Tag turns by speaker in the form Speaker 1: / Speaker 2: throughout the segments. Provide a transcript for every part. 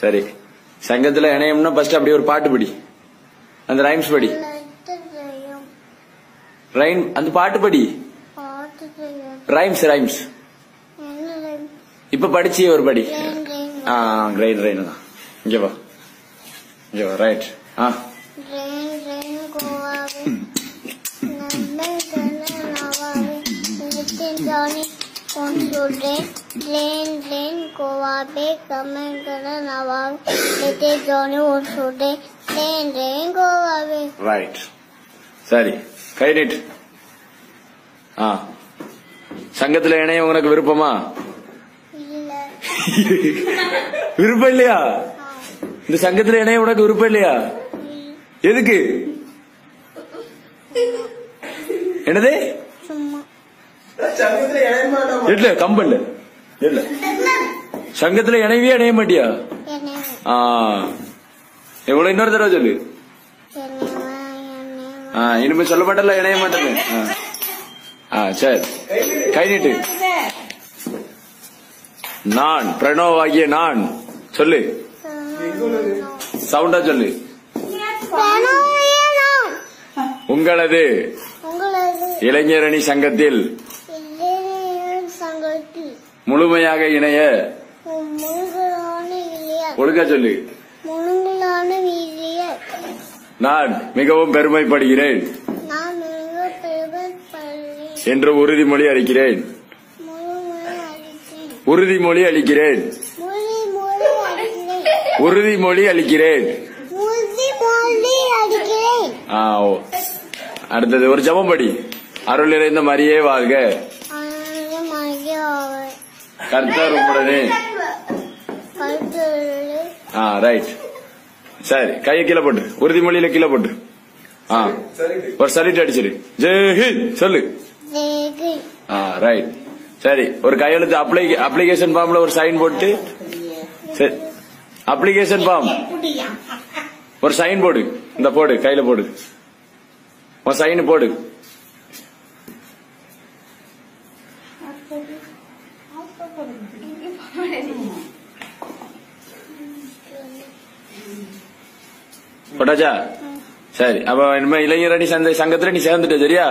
Speaker 1: சரி, சங்கத்துல இணையம்னா ஃபர்ஸ்ட் அப்படி ஒரு பாட்டு படி, அந்த ரைம்ஸ் படி. ரைம் அந்த பாட்டு படி. ரைம்ஸ் ரைம்ஸ் இப்ப படிச்சு ஒரு படி. கிரைன் ரெயின் தான். இங்க வா, இங்க வா. ரைட். ரைட். சரி, கை நீட்டு. சங்கத்துல இணைய உனக்கு விருப்பமா? விருப்பம் இல்லையா? இந்த சங்கத்துல இணைய உனக்கு விருப்பம் இல்லையா? எதுக்கு? என்னது? இல்ல கம்பல்ல இல்ல. சங்கத்துல இணைவே இணைய மாட்டியா? எவ்வளவு இன்னொரு தடவை சொல்லு. இனிமே சொல்ல மாட்டல, இணைய மாட்டேன். சரி, கை நீட்டு. நான் பிரணவ் ஆகிய நான் சொல்லு. சவுண்டா சொல்லு. உங்களது இளைஞரணி சங்கத்தில் முழுமையாக இணைய ஒழுங்கா சொல்லு. நான் மிகவும் பெருமைப்படுகிறேன் என்று உறுதிமொழி அளிக்கிறேன். உறுதிமொழி அளிக்கிறேன். உறுதிமொழி அளிக்கிறேன். அடுத்தது ஒரு ஜெபம் படி. அருள் நிறைந்த மரியே வாழ்க, கர்த்தர் உம்முடனே. ரைட். சரி, கையை கீழே போட்டு, உறுதிமொழியில கீழே போட்டு ஒரு சலிட் அடிச்சிரு. ஜெய் ஹிந்த் சொல்லு. ரைட். சரி, ஒரு கையெழுத்து அப்ளிகேஷன் ஃபார்ம்ல ஒரு சைன் போட்டு. சரி, அப்ளிகேஷன் ஃபார்ம் ஒரு சைன் போடு. இந்த போடு, கையில போடு, ஒரு சைன் போடு. போட்டாச்சா? சரி, அப்ப இனிமே இளைஞரணி சங்கத்துல நீ சேர்ந்துட்ட. சரியா?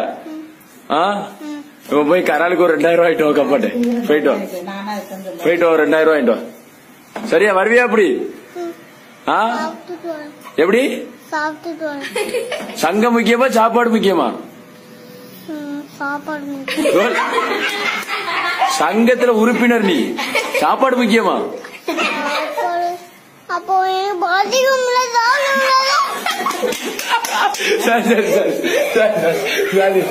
Speaker 1: இப்ப போய் கராலுக்கு ஒரு 2000 ரூபாய் ஆயிட்டு வா. கப்பாட்டு போயிட்டு வா, போயிட்டு வா. 2000 ரூபாய் ஆயிட்டு வா. சரியா? வருவியா? அப்படி எப்படி? சங்கம் முக்கியமா சாப்பாடு முக்கியமா? சங்கத்துல உறுப்பினர் நீ, சாப்பாடு முக்கியமா? சரி சரி சரி,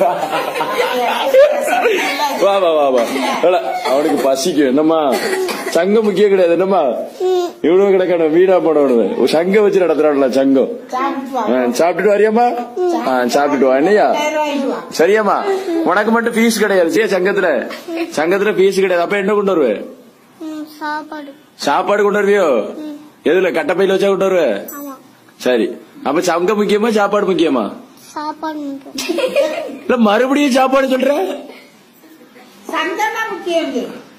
Speaker 1: வா வா வா வா. அவனுக்கு பசிக்கும். என்னம்மா, சங்கம் முக்கியம் கிடையாது. என்னம்மா இவ்வளவு கிடக்கணும், வீணா போடணும். சங்கம் வச்சு நடத்துறாங்களா சங்கம். சாப்பிட்டுட்டு வரியாமா? சாப்பிட்டுட்டு வா. என்னையா? சரியாமா? உனக்கு மட்டும் ஃபீஸ் கிடையாது. சரி, சங்கத்துல ஃபீஸ் கிடையாது. அப்ப என்ன கொண்டு வருவேன்? சாப்பாடு கொண்டு வருவியோ? எதுல? கட்டப்பையில வச்சா கொண்டு வருவேன். சரி, அப்ப சங்கம் முக்கியமா சாப்பாடு முக்கியமா? இல்ல மறுபடியும் சாப்பாடு சொல்ற?
Speaker 2: சங்கம் முக்கியம்.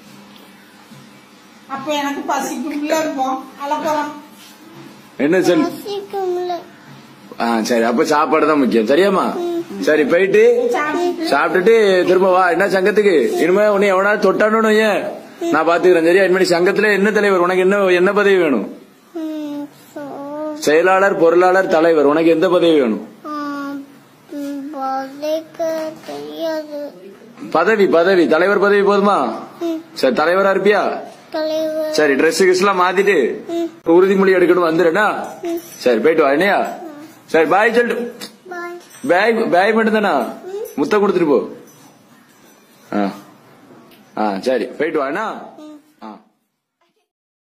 Speaker 2: அப்ப எனக்கு பசிக்கும்ல இருக்கும்.
Speaker 1: என்ன சொல்லு? சரி, அப்ப சாப்பாடு தான் முக்கியம். சரியாமா? சரி, போயிட்டு சாப்பிட்டுட்டு திரும்ப வா. என்ன சங்கத்துக்கு இனிமே உன்னை எவனாவது தொட்டானு ஏன் நான் பாத்துக்கிறேன். சரியா? இனிமே சங்கத்துல என்ன தலைவர்? உனக்கு என்ன பதவி வேணும்? செயலாளர், பொருளாளர், தலைவர். உனக்கு எந்த பதவி வேணும்? பதவி பதவி தலைவர் பதவி போதுமா? சரி, தலைவரா இருப்பியா? சரி, டிரெஸ் கிஸ்லாம் மாத்திட்டு உறுதிமொழி எடுக்கணும். வந்துடுனா? சரி, போயிட்டு வா. என்னையா? சரி, பாய் சொல்லிட்டு. பாய் மட்டும் தானா? முத்தம் கொடுத்துட்டு போ. சரி, போயிட்டு வா. என்ன?